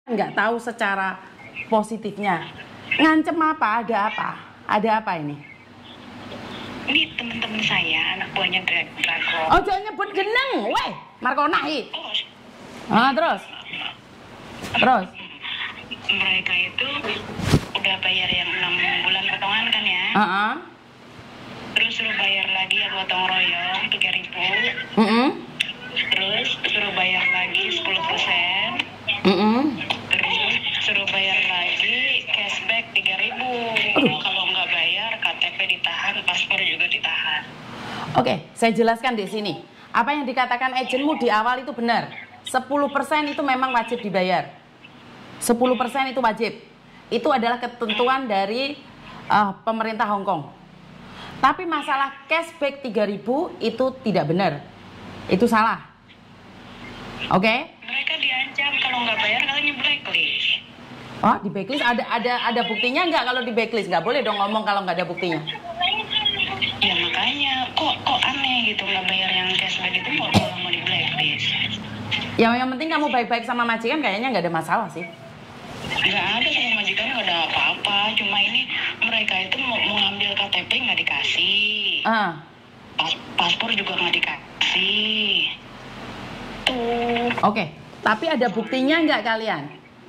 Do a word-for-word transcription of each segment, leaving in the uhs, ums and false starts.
nggak tahu secara positifnya. Ngancem apa? Ada apa? Ada apa ini? Ini teman-teman saya, anak buahnya Dragon. Oh, jangan nyebut geneng, weh, Markonahi. Oh, Ah, terus, terus. mereka itu udah bayar yang enam bulan potongan kan ya? Uh -uh. Terus suruh bayar lagi yang gotong royong tiga ribu. Uh -uh. Terus suruh bayar lagi sepuluh persen. Uh -uh. Terus suruh bayar lagi cashback tiga ribu. Kalau nggak bayar K T P ditahan, paspor juga ditahan. Oke, saya jelaskan di sini. Apa yang dikatakan agenmu di awal itu benar. sepuluh persen itu memang wajib dibayar. sepuluh persen itu wajib. Itu adalah ketentuan dari uh, pemerintah Hong Kong. Tapi masalah cashback tiga ribu itu tidak benar. Itu salah. Oke? Okay? Mereka diancam kalau nggak bayar katanya blacklist. Oh, di blacklist ada ada ada buktinya nggak kalau di blacklist? Nggak boleh dong ngomong kalau nggak ada buktinya. Ya makanya kok kok aneh gitu nggak bayar yang cashback itu mau kalau mau di blacklist. Ya, yang penting kamu baik-baik sama majikan kayaknya nggak ada masalah sih. Nggak ada sama majikan nggak ada apa-apa. Cuma ini mereka itu mau mengambil K T P nggak dikasih. Ah. Pas, paspor juga nggak dikasih. Tuh. Oke, okay. Tapi ada buktinya nggak kalian?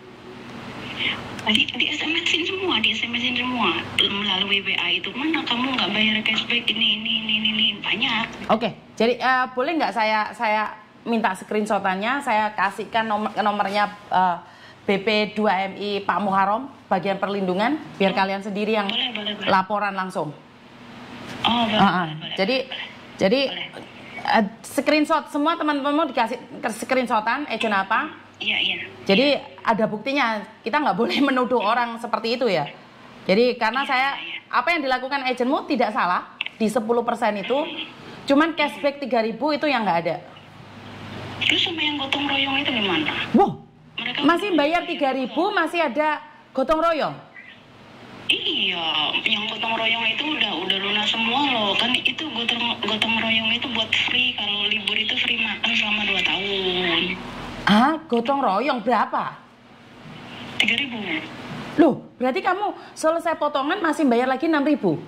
Di, di S M S-in semua, di S M S-in semua melalui W A itu mana kamu nggak bayar cashback ini ini ini ini, ini. Banyak. Oke, okay. Jadi uh, boleh nggak saya saya minta screenshotannya, saya kasihkan nomor nomornya uh, B P dua M I Pak Muharram bagian perlindungan biar oh. kalian sendiri yang boleh, boleh, boleh. Laporan langsung. Oh, boleh, uh -uh. boleh, Jadi boleh. jadi uh, screenshot semua teman-teman dikasih screenshotan agent apa? Iya, iya. Jadi ada buktinya. Kita nggak boleh menuduh orang seperti itu ya. Jadi karena iya, saya iya. Apa yang dilakukan agentmu tidak salah di sepuluh persen itu. Cuman cashback tiga ribu itu yang nggak ada. Terus sama yang gotong royong itu gimana? Wow, mereka masih bayar tiga ribu, masih ada gotong royong? Iya, yang gotong royong itu udah udah lunas semua loh. Kan itu gotong gotong royong itu buat free. Kalau libur itu free makan selama dua tahun. Ah, gotong royong berapa? tiga ribu. Loh, berarti kamu selesai potongan masih bayar lagi enam ribu?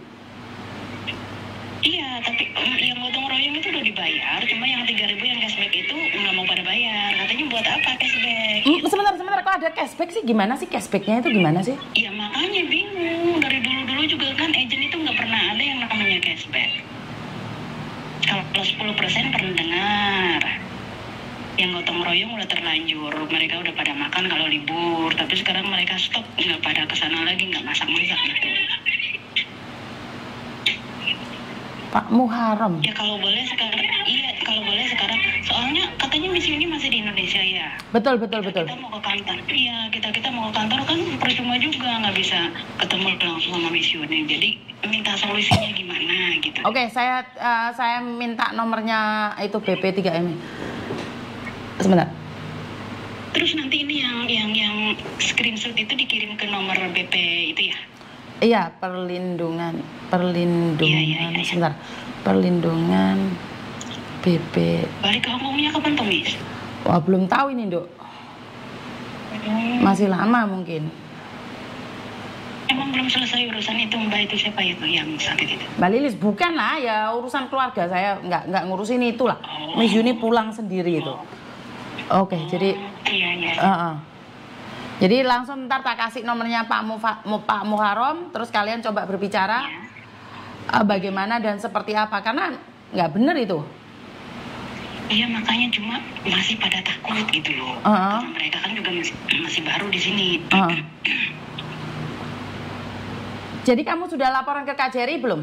Iya, tapi um, yang gotong royong itu udah dibayar, cuma yang tiga ribu yang cashback itu nggak mau pada bayar. Katanya buat apa cashback? Hmm, sebentar, sebentar, kok ada cashback sih? Gimana sih cashbacknya itu gimana sih? Iya makanya bingung. Dari dulu-dulu juga kan agent itu nggak pernah ada yang namanya cashback. Kalau sepuluh persen pernah dengar. Yang gotong royong udah terlanjur. Mereka udah pada makan kalau libur. Tapi sekarang mereka stop, nggak pada kesana lagi, nggak masak-masak gitu. Pak Muharram. Ya kalau boleh sekarang, iya kalau boleh sekarang. Soalnya katanya misi ini masih di Indonesia ya. Betul betul kita, betul. Kita mau ke kantor, iya kita kita mau ke kantor kan percuma juga nggak bisa ketemu langsung sama misioner. Jadi minta solusinya gimana gitu. Oke, okay, saya uh, saya minta nomornya itu B P tiga M I. Sebentar. Terus nanti ini yang yang yang screenshot itu dikirim ke nomor B P itu ya? Iya, perlindungan, perlindungan, iya, iya, iya. Sebentar, perlindungan B P. Balik ke Hong Kongnya kapan tuh, Miss? Wah, belum tahu ini, Dok. Hmm. Masih lama mungkin. Emang belum selesai urusan itu, Mbak itu siapa itu yang sakit itu? Mbak Lilis, bukan lah, ya urusan keluarga saya nggak nggak ngurusin itulah. Oh. Miss Yuni pulang sendiri itu. Oke, okay, oh, jadi. Iya, iya. Uh -uh. Jadi langsung ntar tak kasih nomornya Pak Mufa, Pak Muharram, terus kalian coba berbicara ya. uh, bagaimana dan seperti apa, karena nggak bener itu. Iya makanya cuma masih pada takut gitu loh. Uh -huh. Karena mereka kan juga masih, masih baru di sini. Uh -huh. Jadi kamu sudah laporan ke K J R I belum?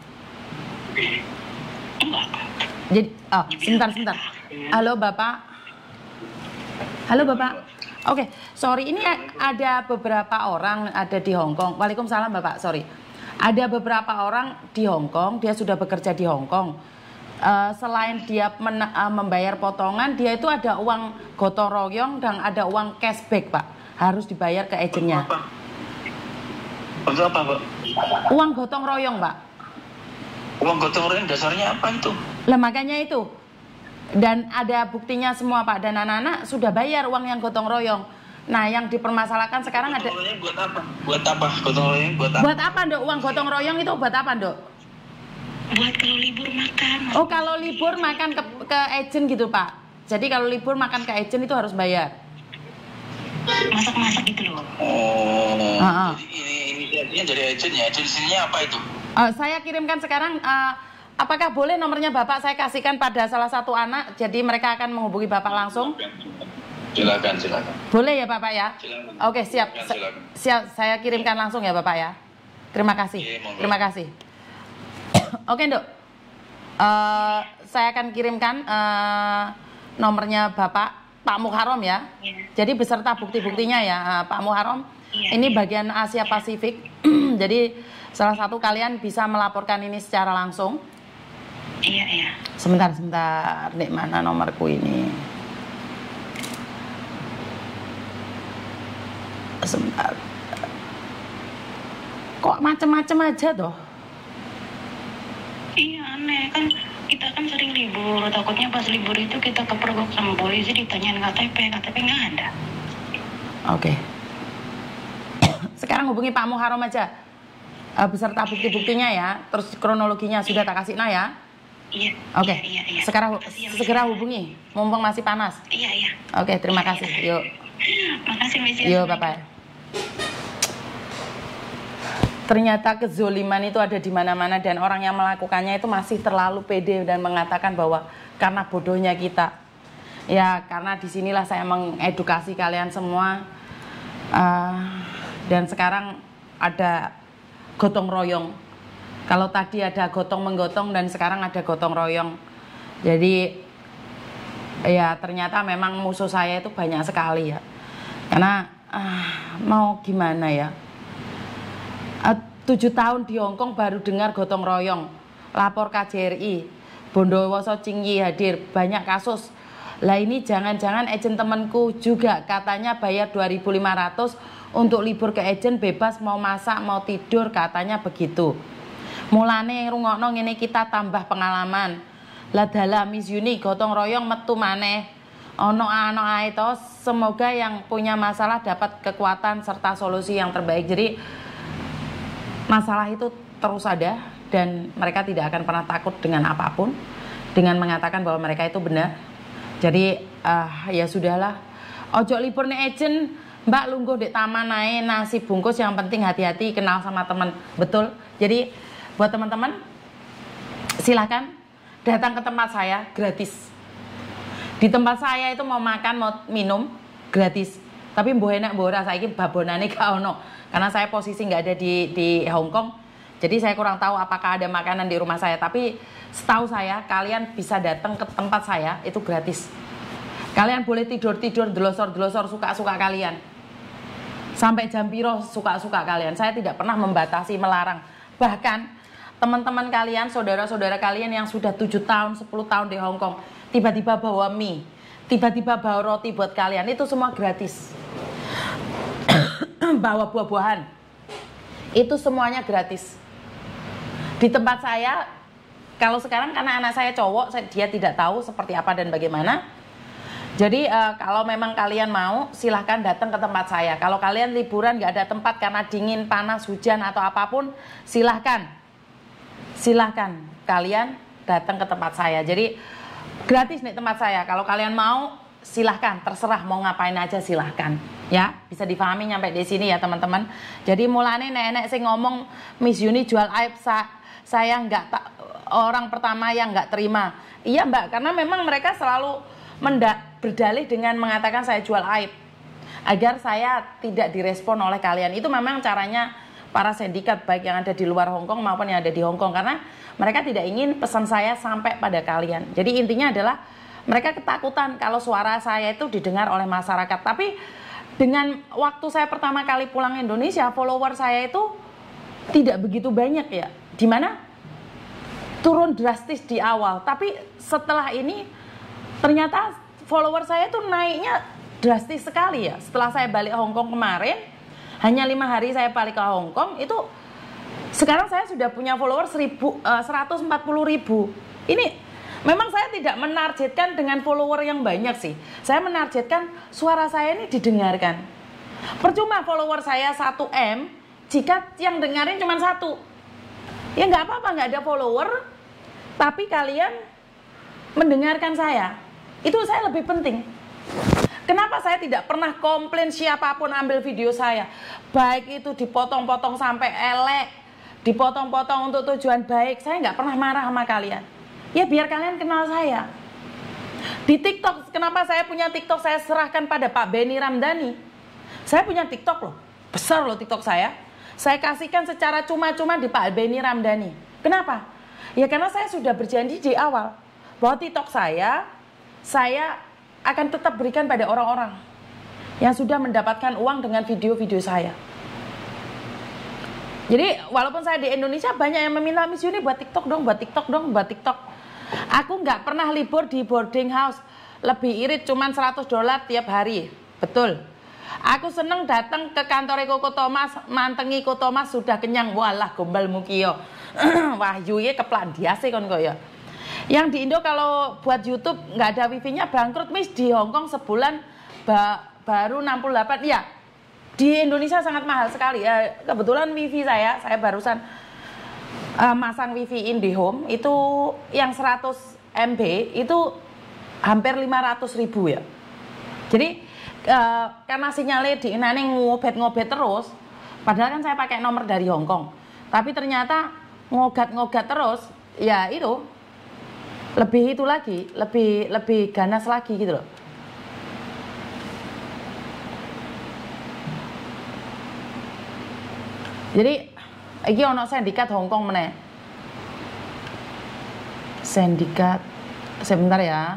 Enggak. Jadi, oh, sebentar sebentar. Halo Bapak. Halo Bapak. Oke, okay, sorry, ini ada beberapa orang ada di Hong Kong. Waalaikumsalam Bapak, sorry. Ada beberapa orang di Hong Kong, dia sudah bekerja di Hong Kong. Uh, selain dia men uh, membayar potongan, dia itu ada uang gotong royong dan ada uang cashback, Pak. Harus dibayar ke agennya. Untuk apa, Pak? Uang gotong royong, Pak. Uang gotong royong dasarnya apa itu? Lah makanya itu. Dan ada buktinya semua Pak, dan anak-anak sudah bayar uang yang gotong royong. Nah, yang dipermasalahkan sekarang ada. Gotong royong buat apa? Buat apa? Gotong royong buat apa? Buat apa, Dok? Uang gotong royong itu buat apa, Dok? Buat kalau libur makan. Oh, kalau libur makan ke ke agent gitu, Pak. Jadi kalau libur makan ke agent itu harus bayar. Masak-masak gitu loh. Oh. Ah, ah. Jadi ini inisiatifnya dari agent ya. Agensinya apa itu? Uh, saya kirimkan sekarang. Uh, apakah boleh nomornya Bapak saya kasihkan pada salah satu anak? Jadi mereka akan menghubungi Bapak langsung. Silakan, silakan. Boleh ya Bapak ya? Silakan. Oke, siap. Silakan, Sa- silakan. Siap, saya kirimkan langsung ya Bapak ya. Terima kasih. Iya, monggo. Terima kasih. Oke, Dok. Uh, saya akan kirimkan uh, nomornya Bapak Pak Muharram ya. Iya. Jadi beserta bukti-buktinya ya, uh, Pak Muharram. Iya, Ini iya. bagian Asia Pasifik. Jadi salah satu kalian bisa melaporkan ini secara langsung. Iya, iya. Sebentar, sebentar. Nih mana nomorku ini? Sebentar. Kok macem-macem aja toh? Iya aneh kan, kita kan sering libur, takutnya pas libur itu kita kepergok sama polisi ditanyain K T P, K T P nggak ada. Oke. Sekarang hubungi Pak Muharram aja. Eh, beserta bukti-buktinya ya. Terus kronologinya sudah tak kasih nah ya. Iya. Oke. Iya, iya, iya. Sekarang Makasih ya, Miss. segera hubungi. Mumpung masih panas. Iya, iya. Oke, terima kasih. Yuk. Makasih Miss. Yuk, Bapak. Ternyata kezoliman itu ada di mana-mana dan orang yang melakukannya itu masih terlalu pede dan mengatakan bahwa karena bodohnya kita. Ya, karena disinilah saya mengedukasi kalian semua. Uh, dan sekarang ada gotong royong. Kalau tadi ada gotong menggotong dan sekarang ada gotong royong. Jadi ya ternyata memang musuh saya itu banyak sekali ya. Karena uh, mau gimana ya? Uh, tujuh tahun di Hongkong baru dengar gotong royong, lapor K J R I, Bondowoso Cingyi hadir, banyak kasus. Lah ini jangan-jangan agen temanku juga katanya bayar dua ribu lima ratus untuk libur ke agen bebas mau masak mau tidur katanya begitu. Mulane rungokno ngene kita tambah pengalaman. Lah dalam Miss Yuni gotong royong metu maneh. Ono ano ae to, semoga yang punya masalah dapat kekuatan serta solusi yang terbaik. Jadi masalah itu terus ada dan mereka tidak akan pernah takut dengan apapun, dengan mengatakan bahwa mereka itu benar. Jadi uh, ya sudahlah. Ojo libur nih agent, Mbak lungguh di taman naik nasi bungkus, yang penting hati-hati kenal sama teman. Betul. Jadi buat teman-teman silakan datang ke tempat saya gratis. Di tempat saya itu mau makan mau minum gratis. Tapi mbuh enak mbuh ora saiki babonane gak ono. Karena saya posisi nggak ada di di Hong Kong, jadi saya kurang tahu apakah ada makanan di rumah saya. Tapi setahu saya kalian bisa datang ke tempat saya itu gratis. Kalian boleh tidur tidur delosor delosor suka suka kalian. Sampai jam piro suka suka kalian. Saya tidak pernah membatasi melarang. Bahkan teman-teman kalian, saudara-saudara kalian yang sudah tujuh tahun, sepuluh tahun di Hong Kong, tiba-tiba bawa mie, tiba-tiba bawa roti buat kalian, itu semua gratis. Bawa buah-buahan, itu semuanya gratis. Di tempat saya, kalau sekarang karena anak saya cowok, saya, dia tidak tahu seperti apa dan bagaimana. Jadi uh, kalau memang kalian mau, silahkan datang ke tempat saya. Kalau kalian liburan gak ada tempat karena dingin, panas, hujan atau apapun, silahkan, silahkan kalian datang ke tempat saya. Jadi gratis nih tempat saya. Kalau kalian mau, silahkan, terserah mau ngapain aja silahkan. Ya, bisa difahami nyampe di sini ya teman-teman. Jadi mulane nenek sing ngomong Miss Yuni jual aib, sa, saya nggak tak orang pertama yang nggak terima. Iya Mbak, karena memang mereka selalu mendak berdalih dengan mengatakan saya jual aib agar saya tidak direspon oleh kalian. Itu memang caranya para sindikat baik yang ada di luar Hong Kong maupun yang ada di Hong Kong, karena mereka tidak ingin pesan saya sampai pada kalian. Jadi intinya adalah mereka ketakutan kalau suara saya itu didengar oleh masyarakat. Tapi dengan waktu saya pertama kali pulang Indonesia, follower saya itu tidak begitu banyak ya. Dimana turun drastis di awal. Tapi setelah ini ternyata follower saya itu naiknya drastis sekali ya. Setelah saya balik Hong Kong kemarin, hanya lima hari saya balik ke Hong Kong, itu sekarang saya sudah punya follower seribu, uh, seratus empat puluh ribu. Ini Memang saya tidak menargetkan dengan follower yang banyak sih. Saya menargetkan suara saya ini didengarkan. Percuma follower saya satu M jika yang dengerin cuma satu. Ya nggak apa-apa, nggak ada follower, tapi kalian mendengarkan saya. Itu saya lebih penting. Kenapa saya tidak pernah komplain siapapun ambil video saya? Baik itu dipotong-potong sampai elek, dipotong-potong untuk tujuan baik, saya nggak pernah marah sama kalian. Ya biar kalian kenal saya. Di TikTok, kenapa saya punya TikTok saya serahkan pada Pak Benny Ramdhani? Saya punya TikTok loh, besar loh TikTok saya. Saya kasihkan secara cuma-cuma di Pak Benny Ramdhani. Kenapa? Ya karena saya sudah berjanji di awal bahwa TikTok saya, saya akan tetap berikan pada orang-orang yang sudah mendapatkan uang dengan video-video saya. Jadi walaupun saya di Indonesia banyak yang meminta Miss Yuni buat TikTok dong, buat TikTok dong, buat TikTok. Aku nggak pernah libur di boarding house. Lebih irit cuman seratus dolar tiap hari. Betul. Aku seneng datang ke kantor Koko Thomas, mantengi Koko Thomas sudah kenyang. Walah gombal mukio. Wahyu ye keplan diase kon koyo. Yang di Indo kalau buat YouTube nggak ada wifi-nya bangkrut Miss. Di Hong Kong sebulan ba baru enam puluh delapan. Iya. Di Indonesia sangat mahal sekali. Ya, kebetulan wifi saya, saya barusan Uh, masang wifi IndiHome itu yang seratus M B itu hampir lima ratus ribu ya. Jadi uh, karena sinyalnya di inane ngobet-ngobet terus, padahal kan saya pakai nomor dari Hong Kong, tapi ternyata ngogat-ngogat terus, ya itu lebih itu lagi, lebih lebih ganas lagi gitu loh. Jadi iki ono sindikat Hong Kong meneh. Sindikat. Sebentar ya.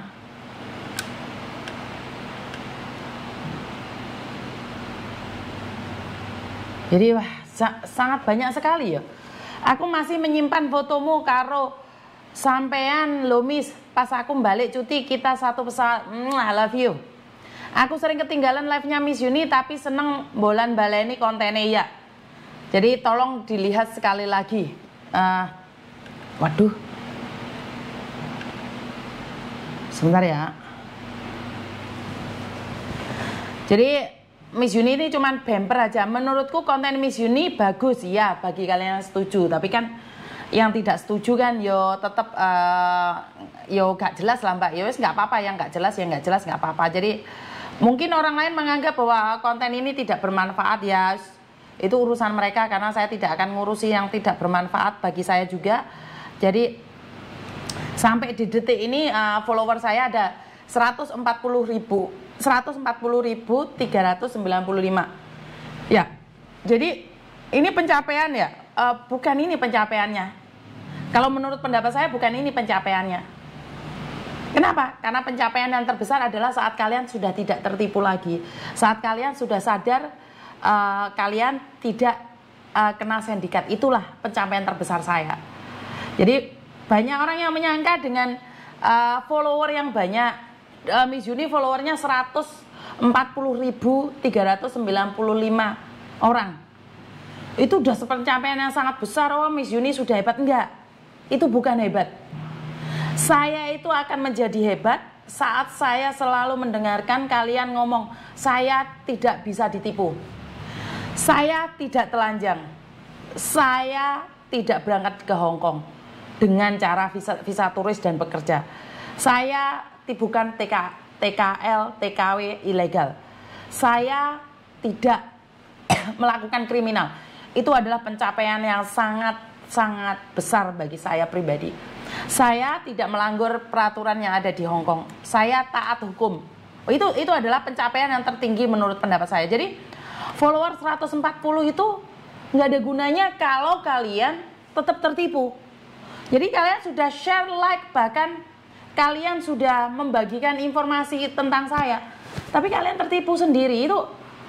Jadi wah sa sangat banyak sekali ya. Aku masih menyimpan fotomu karo sampean lo Miss. Pas aku balik cuti kita satu pesawat. I love you. Aku sering ketinggalan live-nya Miss Yuni tapi seneng bolan baleni kontennya ya. Jadi tolong dilihat sekali lagi. Uh, waduh. Sebentar ya. Jadi Miss Yuni ini cuman bumper aja. Menurutku konten Miss Yuni bagus ya bagi kalian yang setuju. Tapi kan yang tidak setuju kan yo tetap uh, yo gak jelas lah Mbak. Yo nggak apa-apa, yang nggak jelas ya nggak jelas nggak apa-apa. Jadi mungkin orang lain menganggap bahwa konten ini tidak bermanfaat ya. Itu urusan mereka karena saya tidak akan ngurusi yang tidak bermanfaat bagi saya juga. Jadi sampai di detik ini uh, follower saya ada seratus empat puluh ribu tiga ratus sembilan puluh lima. Ya. Jadi ini pencapaian ya, uh, bukan ini pencapaiannya. Kalau menurut pendapat saya bukan ini pencapaiannya. Kenapa? Karena pencapaian yang terbesar adalah saat kalian sudah tidak tertipu lagi. Saat kalian sudah sadar Uh, kalian tidak uh, kena sindikat. Itulah pencapaian terbesar saya. Jadi banyak orang yang menyangka dengan uh, follower yang banyak, uh, Miss Yuni followernya seratus empat puluh ribu tiga ratus sembilan puluh lima orang. Itu udah pencapaian yang sangat besar. Oh Miss Yuni sudah hebat. Enggak, itu bukan hebat. Saya itu akan menjadi hebat saat saya selalu mendengarkan kalian ngomong saya tidak bisa ditipu, saya tidak telanjang, saya tidak berangkat ke Hong Kong dengan cara visa, visa turis dan bekerja, saya bukan T K, T K L, T K W ilegal, saya tidak melakukan kriminal. Itu adalah pencapaian yang sangat-sangat besar bagi saya pribadi. Saya tidak melanggar peraturan yang ada di Hong Kong, saya taat hukum. Itu, itu adalah pencapaian yang tertinggi menurut pendapat saya. Jadi follower seratus empat puluh itu nggak ada gunanya kalau kalian tetap tertipu. Jadi kalian sudah share, like, bahkan kalian sudah membagikan informasi tentang saya, tapi kalian tertipu sendiri. Itu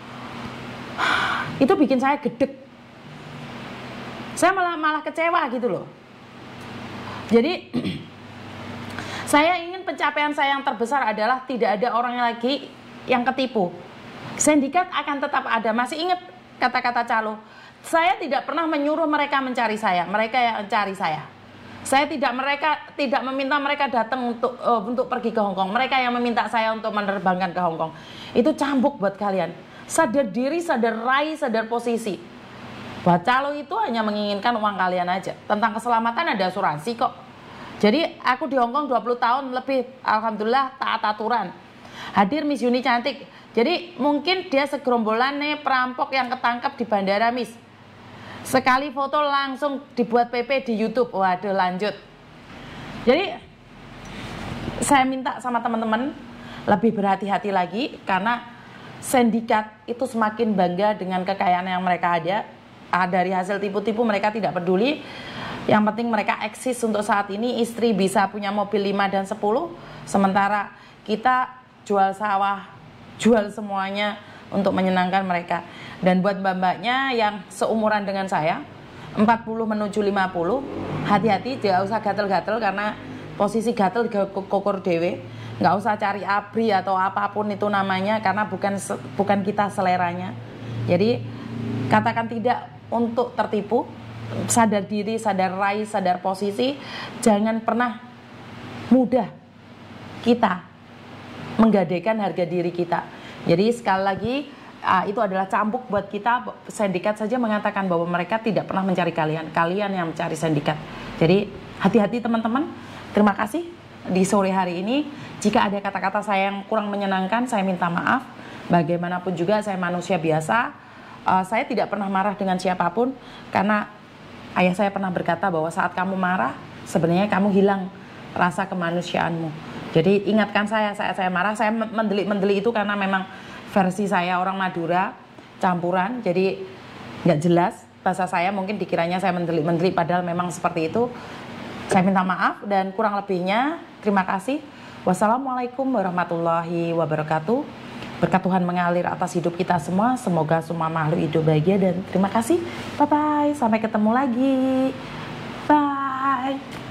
itu bikin saya gedek. Saya malah malah kecewa gitu loh. Jadi saya ingin pencapaian saya yang terbesar adalah tidak ada orang lagi yang ketipu. Sindikat akan tetap ada. Masih ingat kata-kata Calo? Saya tidak pernah menyuruh mereka mencari saya, mereka yang mencari saya. Saya tidak mereka tidak meminta mereka datang untuk uh, untuk pergi ke Hong Kong. Mereka yang meminta saya untuk menerbangkan ke Hong Kong. Itu cambuk buat kalian. Sadar diri, sadar raih, sadar posisi. Buat calo itu hanya menginginkan uang kalian aja. Tentang keselamatan ada asuransi kok. Jadi aku di Hong Kong dua puluh tahun lebih, alhamdulillah taat aturan. Hadir Miss Yuni cantik. Jadi mungkin dia segerombolan nih perampok yang ketangkep di bandara, Miss. Sekali foto langsung dibuat P P di YouTube. Waduh, lanjut. Jadi saya minta sama teman-teman lebih berhati-hati lagi, karena sindikat itu semakin bangga dengan kekayaan yang mereka ada. Ah, dari hasil tipu-tipu mereka tidak peduli. Yang penting mereka eksis untuk saat ini. Istri bisa punya mobil lima dan sepuluh, sementara kita jual sawah, jual semuanya untuk menyenangkan mereka. Dan buat mbak-mbaknya yang seumuran dengan saya, empat puluh menuju lima puluh, hati-hati, jangan usah gatel-gatel, karena posisi gatel di kokor dewe. Nggak usah cari abri atau apapun itu namanya, karena bukan bukan kita seleranya. Jadi katakan tidak untuk tertipu. Sadar diri, sadar raih, sadar posisi. Jangan pernah mudah kita menggadaikan harga diri kita. Jadi sekali lagi, uh, itu adalah cambuk buat kita. Sindikat saja mengatakan bahwa mereka tidak pernah mencari kalian. Kalian yang mencari sindikat. Jadi hati-hati teman-teman. Terima kasih di sore hari ini. Jika ada kata-kata saya yang kurang menyenangkan, saya minta maaf. Bagaimanapun juga saya manusia biasa. Uh, saya tidak pernah marah dengan siapapun, karena ayah saya pernah berkata bahwa saat kamu marah, sebenarnya kamu hilang rasa kemanusiaanmu. Jadi ingatkan saya, saat saya marah, saya mendelik-mendelik itu karena memang versi saya orang Madura, campuran, jadi nggak jelas bahasa saya, mungkin dikiranya saya mendelik-mendelik, padahal memang seperti itu. Saya minta maaf dan kurang lebihnya, terima kasih. Wassalamualaikum warahmatullahi wabarakatuh. Berkat Tuhan mengalir atas hidup kita semua. Semoga semua makhluk hidup bahagia, dan terima kasih. Bye-bye. Sampai ketemu lagi. Bye.